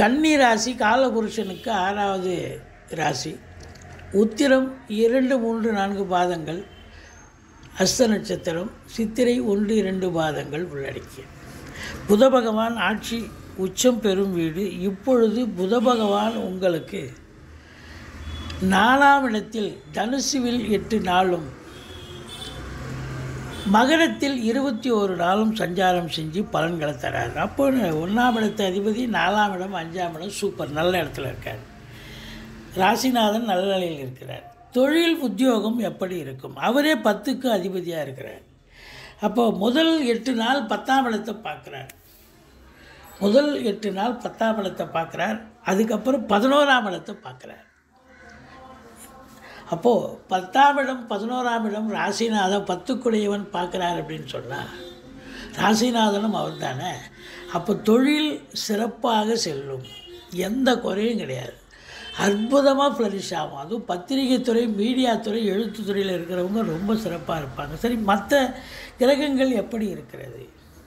கன்னி ராசி காலபுருஷனுக்கு 6வது ராசி. உத்திரம் 2, 3, 4 பாதங்கள், அஸ்த நட்சத்திரம், சித்திரை 1, 2 பாதங்கள் உள்ளடக்கிய புத பகவான் ஆட்சி உச்சம் பெறும் வீடு. இப்பொழுது புத பகவான் உங்களுக்கு 4ஆம் இடத்தில் தனுசுவில் 8 நாளும் மகரத்தில் 21 நாளும் சஞ்சாரம் செஞ்சு பலன்களை தராரு. அப்போ 1ஆம் இடத்து அதிபதி 4ஆம் இடம் 5ஆம் இடம் சூப்பர் நல்ல இடத்துல இருக்கார். ராசிநாதன் நல்ல நிலையில் இருக்கிறார். தொழில் உத்தியோகம் எப்படி இருக்கும்? அவரே 10க்கு அதிபதியாக இருக்கிறார். அப்போ முதல் 8 நாள் 10ஆம் இடத்தை பார்க்குறார். முதல் 8 நாள் 10ஆம் இடத்தை பார்க்குறார். அதுக்கப்புறம் 11ஆம் இடத்தை பார்க்குறார். அப்போது 10ஆம் இடம் 11ஆம் இடம் ராசிநாதன் 10க்குடையவன் பார்க்குறார் அப்படின்னு சொன்னால் ராசிநாதனும் அவர் தானே. அப்போ தொழில் சிறப்பாக செல்லும், எந்த குறையும் கிடையாது, அற்புதமாக ஃப்ளரிஷ் ஆகும். அதுவும் பத்திரிகை துறை, மீடியா துறை, எழுத்துத்துறையில் இருக்கிறவங்க ரொம்ப சிறப்பாக இருப்பாங்க. சரி, மற்ற கிரகங்கள் எப்படி இருக்கிறது?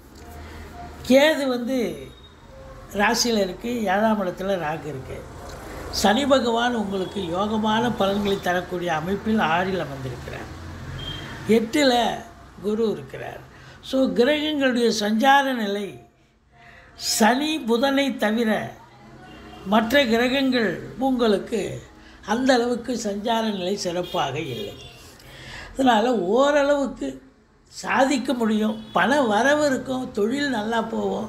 கேது ராசியில் இருக்குது, 7ஆம் இடத்துல ராகு இருக்குது. சனி பகவான் உங்களுக்கு யோகமான பலன்களை தரக்கூடிய அமைப்பில் 6ல் அமர்ந்திருக்கிறார். 8ல் குரு இருக்கிறார். ஸோ கிரகங்களுடைய சஞ்சார நிலை சனி புதனை தவிர மற்ற கிரகங்கள் உங்களுக்கு அந்த அளவுக்கு சஞ்சார நிலை சிறப்பாக இல்லை. அதனால் ஓரளவுக்கு சாதிக்க முடியும், பண வரவு இருக்கும், தொழில் நல்லா போகும்.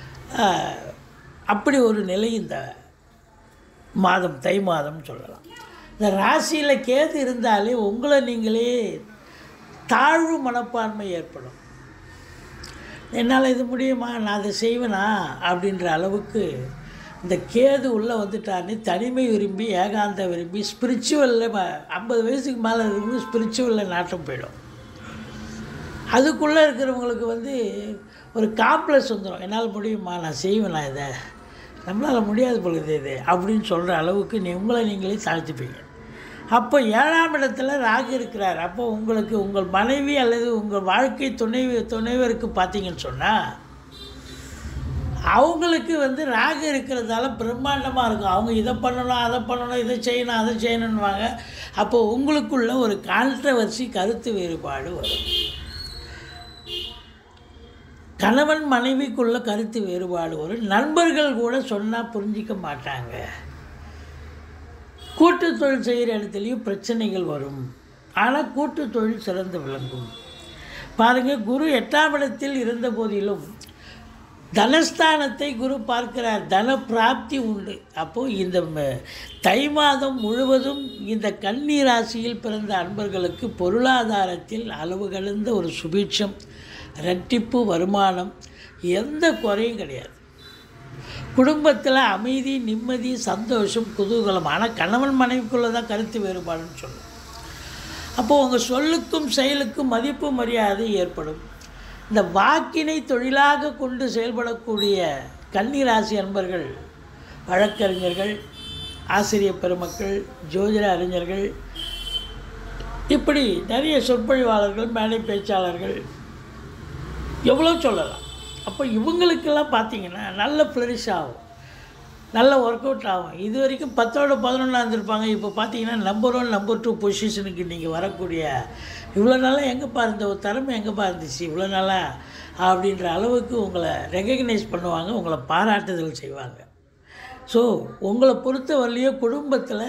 அப்படி ஒரு நிலை இந்த மாதம், தை மாதம் சொல்லலாம். இந்த ராசியில் கேது இருந்தாலே உங்களை நீங்களே தாழ்வு மனப்பான்மை ஏற்படும். என்னால் இது முடியுமா, நான் அதை செய்வேனா அப்படின்ற அளவுக்கு இந்த கேது உள்ளே வந்துட்டானே தனிமை விரும்பி, ஏகாந்த விரும்பி, ஸ்பிரிச்சுவலில் 50 வயசுக்கு மேலே இருக்கும்போது ஸ்பிரிச்சுவலில் நாட்டம் போயிடும். அதுக்குள்ளே இருக்கிறவங்களுக்கு ஒரு காம்ப்ளெக்ஸ் வந்துடும். என்னால் முடியுமா, நான் செய்வேனா, இதை நம்மளால் முடியாது பொழுது இது அப்படின்னு சொல்கிற அளவுக்கு உங்களை நீங்களே தாழ்த்திப்பீங்க. அப்போ 7ஆம் இடத்துல ராகு இருக்கிறார். அப்போ உங்களுக்கு உங்கள் மனைவி அல்லது உங்கள் வாழ்க்கை துணைவருக்கு பார்த்தீங்கன்னு சொன்னால் அவங்களுக்கு ராகு இருக்கிறதால பிரம்மாண்டமாக இருக்கும். அவங்க இதை பண்ணணும், அதை பண்ணணும், இதை செய்யணும், அதை செய்யணுன்னுவாங்க. அப்போ உங்களுக்குள்ள ஒரு கான்ட்ரவர்சி, கருத்து வேறுபாடு வரும். கணவன் மனைவிக்குள்ள கருத்து வேறுபாடு வரும். நண்பர்கள் கூட சொன்னால் புரிஞ்சிக்க மாட்டாங்க. கூட்டு தொழில் செய்கிற இடத்துலையும் பிரச்சனைகள் வரும். ஆனால் கூட்டு தொழில் சிறந்து விளங்கும். பாருங்கள், குரு 8ஆம் இடத்தில் இருந்த போதிலும் தனஸ்தானத்தை குரு பார்க்கிறார். தன பிராப்தி உண்டு. அப்போது இந்த தை மாதம் முழுவதும் இந்த கன்னி ராசியில் பிறந்த அன்பர்களுக்கு பொருளாதாரத்தில் அளவு கடந்த ஒரு சுபீட்சம், இரட்டிப்பு வருமானம், எந்த குறையும் கிடையாது. குடும்பத்தில் அமைதி, நிம்மதி, சந்தோஷம், குதூகலம். ஆனால் கணவன் மனைவிக்குள்ளே தான் கருத்து வேறுபாடுன்னு சொல்லணும். அப்போது உங்கள் சொல்லுக்கும் செயலுக்கும் மதிப்பு மரியாதை ஏற்படும். இந்த வாக்கினை தொழிலாக கொண்டு செயல்படக்கூடிய கன்னிராசி அன்பர்கள், வழக்கறிஞர்கள், ஆசிரியர் பெருமக்கள், ஜோதிட அறிஞர்கள், இப்படி நிறைய சொற்பொழிவாளர்கள், மேடை பேச்சாளர்கள், எவ்வளோ சொல்லலாம். அப்போ இவங்களுக்கெல்லாம் பார்த்திங்கன்னா நல்ல ஃப்ளரிஷ் ஆகும், நல்ல ஒர்க் அவுட் ஆகும். இது வரைக்கும் 10ஓட 11 இருந்திருப்பாங்க. இப்போ பார்த்தீங்கன்னா நம்பர் 1, நம்பர் 2 பொசிஷனுக்கு நீங்கள் வரக்கூடிய, இவ்வளோ நாளாக எங்கேப்பா இருந்த ஒரு திறமை எங்கேப்பா இருந்துச்சு இவ்வளோ நாளாக அப்படின்ற அளவுக்கு உங்களை ரெகக்னைஸ் பண்ணுவாங்க, உங்களை பாராட்டுதல் செய்வாங்க. ஸோ உங்களை பொறுத்தவரையிலையோ குடும்பத்தில்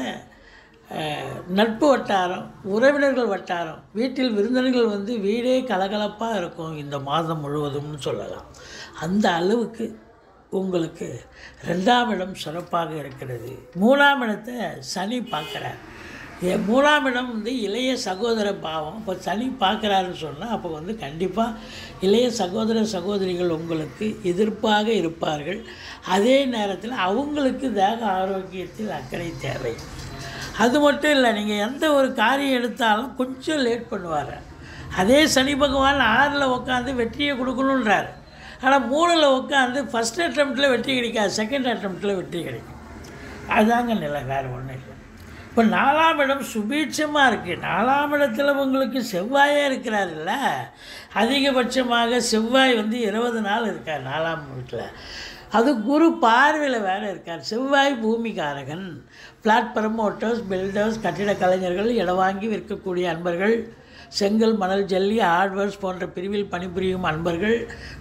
நட்பு வட்டாரம், உறவினர்கள் வட்டாரம், வீட்டில் விருந்தினர்கள் வீடே கலகலப்பாக இருக்கும் இந்த மாதம் முழுவதும்னு சொல்லலாம். அந்த அளவுக்கு உங்களுக்கு 2ஆம் இடம் சிறப்பாக இருக்கிறது. 3ஆம் இடத்தை சனி பார்க்குறார். 3ஆம் இடம் இளைய சகோதர பாவம். இப்போ சனி பார்க்குறாருன்னு சொன்னால் அப்போ கண்டிப்பாக இளைய சகோதர சகோதரிகள் உங்களுக்கு எதிர்ப்பாக இருப்பார்கள். அதே நேரத்தில் அவங்களுக்கு தேக ஆரோக்கியத்தில் அக்கறை தேவை. அது மட்டும் இல்லை, நீங்கள் எந்த ஒரு காரியம் எடுத்தாலும் கொஞ்சம் லேட் பண்ணுவார். அதே சனி பகவான் 6ல் உட்காந்து வெற்றியை கொடுக்கணுன்றார். ஆனால் 3ல் உட்காந்து ஃபஸ்ட் அட்டம்ப்டில் வெற்றி கிடைக்காது, செகண்ட் அட்டம்ப்டில் வெற்றி கிடைக்கும். அதுதாங்க நிலை, வேறு ஒன்றும் இல்லை. இப்போ 4ஆம் இடம் சுபீட்சமாக இருக்குது. 4ஆம் இடத்துல உங்களுக்கு செவ்வாயே இருக்கிறாருல்ல, அதிகபட்சமாக செவ்வாய் 20 நாள் இருக்கார் 4ஆம் வீட்டில். அது குரு பார்வையில் வேறு இருக்கார். செவ்வாய் பூமிகாரகன். ஃப்ளாட் ப்ரமோட்டர்ஸ், பில்டர்ஸ், கட்டிட கலைஞர்கள், இடம் வாங்கி விற்கக்கூடிய அன்பர்கள், செங்கல், மணல், ஜல்லி, ஹார்ட்வேர்ஸ் போன்ற பிரிவில் பணிபுரியும் அன்பர்கள்,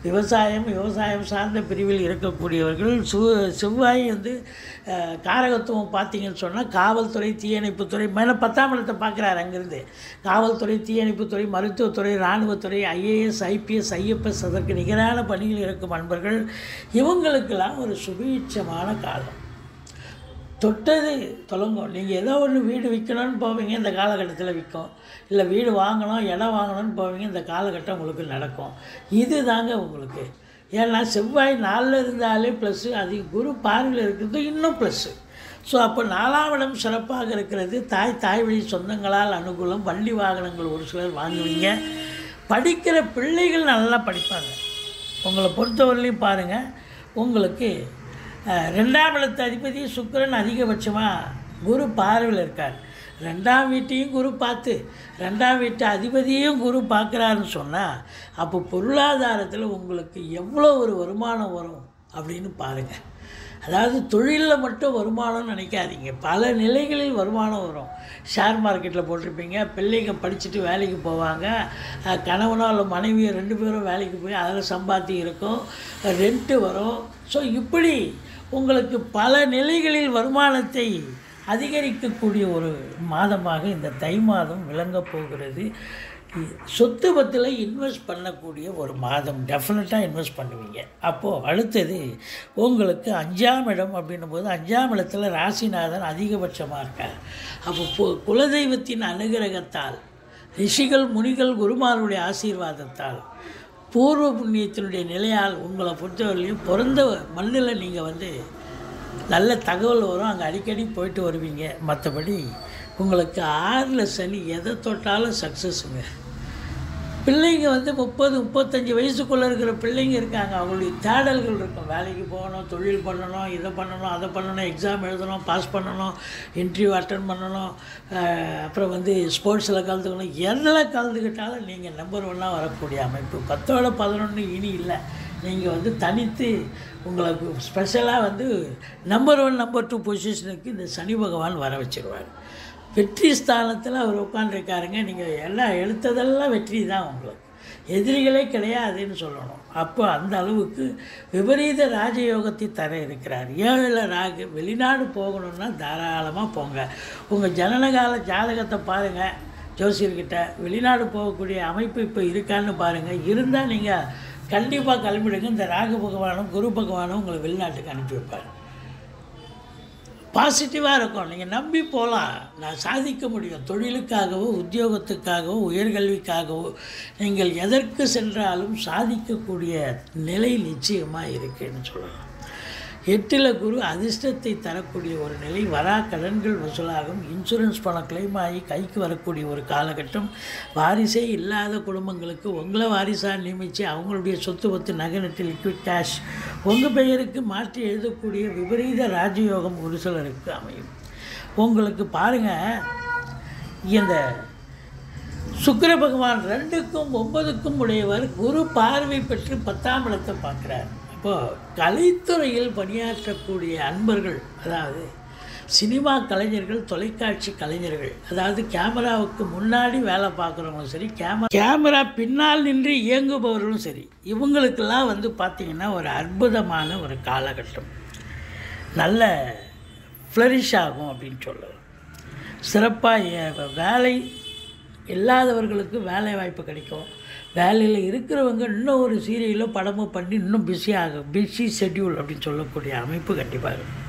விவசாயம் சார்ந்த பிரிவில் இருக்கக்கூடியவர்கள். செவ்வாய் வந்து காரகத்துவம் பார்த்திங்கன்னு சொன்னால் காவல்துறை, தீயணைப்புத்துறை, மேலே 10ஆம் இடத்தை பார்க்குறாரு. அங்கேருந்து காவல்துறை, தீயணைப்புத்துறை, மருத்துவத்துறை, இராணுவத்துறை, ஐஏஎஸ், ஐபிஎஸ், ஐஎஃப்எஸ், அதற்கு நிகரான பணியில் இருக்கும் அன்பர்கள். இவங்களுக்கெல்லாம் ஒரு சுபீட்சமான காலம். தொட்டது தொடங்கும். நீங்கள் ஏதோ ஒன்று வீடு விற்கணும்னு போவீங்க, இந்த காலகட்டத்தில் விற்கும். இல்லை வீடு வாங்கணும், இடம் வாங்கணும்னு போவீங்க, இந்த காலகட்டம் உங்களுக்கு நடக்கும். இது தாங்க உங்களுக்கு. ஏன்னா செவ்வாய் 4ல் இருந்தாலே ப்ளஸ்ஸு, அது குரு பார்வையில் இருக்கிறது இன்னும் ப்ளஸ்ஸு. ஸோ அப்போ 4ஆம் இடம் சிறப்பாக இருக்கிறது. தாய் வழி சொந்தங்களால் அனுகூலம். வண்டி வாகனங்கள் ஒரு சிலர் வாங்குவீங்க. படிக்கிற பிள்ளைகள் நல்லா படிப்பாங்க. உங்களை பொறுத்தவரையிலையும் பாருங்கள், உங்களுக்கு 2ஆம் இடத்து அதிபதி சுக்கிரன் அதிகபட்சமாக குரு பார்வையில் இருக்கார். 2ஆம் வீட்டையும் குரு பார்த்து 2ஆம் வீட்டு அதிபதியும் குரு பார்க்குறாருன்னு சொன்னால் அப்போ பொருளாதாரத்தில் உங்களுக்கு எவ்வளோ ஒரு வருமானம் வரும் அப்படின்னு பாருங்கள். அதாவது தொழிலில் மட்டும் வருமானம்னு நினைக்காதீங்க, பல நிலைகளில் வருமானம் வரும். ஷேர் மார்க்கெட்டில் போட்டிருப்பீங்க, பிள்ளைங்க படிச்சுட்டு வேலைக்கு போவாங்க, கணவனோ இல்லை மனைவியோ 2 பேரும் வேலைக்கு போய் அதில் சம்பாத்தி இருக்கும், ரெண்ட்டு வரும். ஸோ இப்படி உங்களுக்கு பல நிலைகளில் வருமானத்தை அதிகரிக்கக்கூடிய ஒரு மாதமாக இந்த தை மாதம் விளங்கப் போகிறது. சொத்து பத்தில் இன்வெஸ்ட் பண்ணக்கூடிய ஒரு மாதம். டெஃபினட்டாக இன்வெஸ்ட் பண்ணுவீங்க. அப்போது அடுத்தது உங்களுக்கு 5ஆம் இடம் அப்படின்னும் போது 5ஆம் இடத்துல ராசிநாதன் அதிகபட்சமாக இருக்கார். அப்போ குலதெய்வத்தின் அனுகிரகத்தால், ரிஷிகள், முனிகள், குருமாருடைய ஆசீர்வாதத்தால், பூர்வ புண்ணியத்தினுடைய நிலையால் உங்களை பொறுத்தவரையிலையும் பிறந்த மண்ணில் நீங்கள் வந்து நல்ல தகவல் வரும். அங்கே அடிக்கடி போயிட்டு வருவீங்க. மற்றபடி உங்களுக்கு 6ல் சனி, எதை தொட்டாலும் சக்ஸஸுங்க. பிள்ளைங்க வந்து 30-35 வயசுக்குள்ளே இருக்கிற பிள்ளைங்க இருக்காங்க. அவங்களுடைய தேடல்கள் இருக்கும். வேலைக்கு போகணும், தொழில் பண்ணணும், இதை பண்ணணும், அதை பண்ணணும், எக்ஸாம் எழுதணும், பாஸ் பண்ணணும், இன்டர்வியூ அட்டன் பண்ணணும், அப்புறம் வந்து ஸ்போர்ட்ஸில் கலந்துக்கணும். எதில் கலந்துக்கிட்டாலும் நீங்கள் நம்பர் 1 வரக்கூடிய அமைப்பு. 10ஓட 11 இனி இல்லை. நீங்கள் வந்து தனித்து உங்களுக்கு ஸ்பெஷலாக வந்து நம்பர் 1, நம்பர் 2 பொசிஷனுக்கு இந்த சனி பகவான் வர வச்சுருவார். வெற்றி ஸ்தானத்தில் அவர் உட்காந்துருக்காருங்க. நீங்கள் எல்லாம் எடுத்ததெல்லாம் வெற்றி தான். உங்களுக்கு எதிரிகளே கிடையாதுன்னு சொல்லணும். அப்போ அந்த அளவுக்கு விபரீத ராஜயோகத்தை தர இருக்கிறார். 7ல் ராகு. வெளிநாடு போகணுன்னா தாராளமாக போங்க. உங்கள் ஜனனகால ஜாதகத்தை பாருங்கள், ஜோசியர்கிட்ட. வெளிநாடு போகக்கூடிய அமைப்பு இப்போ இருக்கான்னு பாருங்கள். இருந்தால் நீங்கள் கண்டிப்பாக கிளம்பிடுங்க. இந்த ராகு பகவானும் குரு பகவானும் உங்களை வெளிநாட்டுக்கு அனுப்பி வைப்பார். பாசிட்டிவாக இருக்கும். நீங்கள் நம்பி போகலாம். நான் சாதிக்க முடியும். தொழிலுக்காகவோ, உத்தியோகத்துக்காகவோ, உயர்கல்விக்காகவோ நீங்கள் எதற்கு சென்றாலும் சாதிக்கக்கூடிய நிலை நிச்சயமாக இருக்குதுன்னு சொல்லலாம். 8ல் குரு அதிர்ஷ்டத்தை தரக்கூடிய ஒரு நிலை. வரா கடன்கள் வசூலாகும். இன்சூரன்ஸ் பணம் கிளைம் ஆகி கைக்கு வரக்கூடிய ஒரு காலகட்டம். வாரிசே இல்லாத குடும்பங்களுக்கு உங்களை வாரிசாக நியமித்து அவங்களுடைய சொத்து பத்து நகை லிக்விட் கேஷ் உங்கள் பெயருக்கு மாற்றி எழுதக்கூடிய விபரீத ராஜயோகம் ஒரு சிலருக்கு அமையும். உங்களுக்கு பாருங்கள், இந்த சுக்கிர பகவான் 2க்கும் 9க்கும் உடையவர். குரு பார்வை பெற்று 10ஆம் இடத்தை பார்க்குறார். இப்போது கலைத்துறையில் பணியாற்றக்கூடிய அன்பர்கள், அதாவது சினிமா கலைஞர்கள், தொலைக்காட்சி கலைஞர்கள், அதாவது கேமராவுக்கு முன்னாடி வேலை பார்க்குறவங்களும் சரி, கேமரா பின்னால் நின்று இயங்குபவர்களும் சரி, இவங்களுக்கெல்லாம் வந்து பார்த்திங்கன்னா ஒரு அற்புதமான ஒரு காலகட்டம். நல்ல ஃப்ளரிஷ் ஆகும் அப்படின்னு சொல்லலாம். சிறப்பாக வேலை இல்லாதவர்களுக்கு வேலை வாய்ப்பு கிடைக்கும். வேலையில் இருக்கிறவங்க இன்னும் ஒரு சீரியலோ படமோ பண்ணி இன்னும் பிஸி ஷெட்யூல் அப்படின்னு சொல்லக்கூடிய அமைப்பு கண்டிப்பாக இருக்கும்.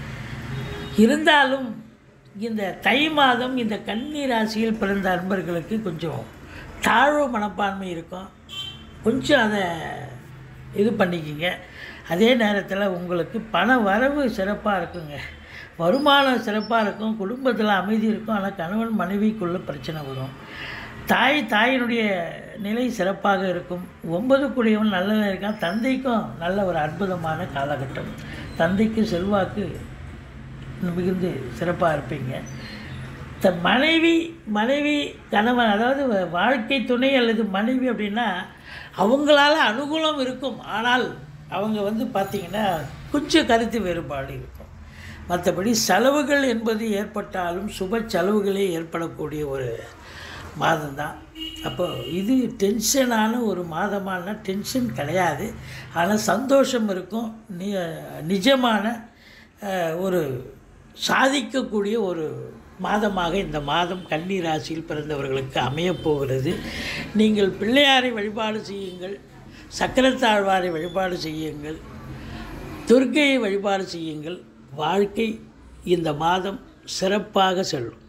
இருந்தாலும் இந்த தை மாதம் இந்த கன்னி ராசியில் பிறந்த அன்பர்களுக்கு கொஞ்சம் தாழ்வு மனப்பான்மை இருக்கும். கொஞ்சம் அதை இது பண்ணிக்கிங்க. அதே நேரத்தில் உங்களுக்கு பண வரவு சிறப்பாக இருக்குங்க. வருமானம் சிறப்பாக இருக்கும். குடும்பத்தில் அமைதி இருக்கும். ஆனால் கணவன் மனைவிக்குள்ளே பிரச்சனை வரும். தாயினுடைய நிலை சிறப்பாக இருக்கும். 9 கூடியவன் நல்லதாக இருக்கான். தந்தைக்கும் நல்ல ஒரு அற்புதமான காலகட்டம். தந்தைக்கு செல்வாக்கு மிகுந்து சிறப்பாக இருப்பீங்க. மனைவி கணவன், அதாவது வாழ்க்கை துணை அல்லது மனைவி அப்படின்னா அவங்களால அனுகூலம் இருக்கும். ஆனால் அவங்க வந்து பார்த்திங்கன்னா கொஞ்சம் கருத்து வேறுபாடு இருக்கும். மற்றபடி செலவுகள் என்பது ஏற்பட்டாலும் சுப செலவுகளே ஏற்படக்கூடிய ஒரு மாதம்தான். அப்போ இது டென்ஷனான ஒரு மாதமான டென்ஷன் கிடையாது. ஆனால் சந்தோஷம் இருக்கும். நிஜமான ஒரு சாதிக்கக்கூடிய ஒரு மாதமாக இந்த மாதம் கன்னி ராசியில் பிறந்தவர்களுக்கு அமையப்போகிறது. நீங்கள் பிள்ளையாரை வழிபாடு செய்யுங்கள், சக்கரத்தாழ்வாரை வழிபாடு செய்யுங்கள், துர்க்கையை வழிபாடு செய்யுங்கள். வாழ்க்கை இந்த மாதம் சிறப்பாக செல்லும்.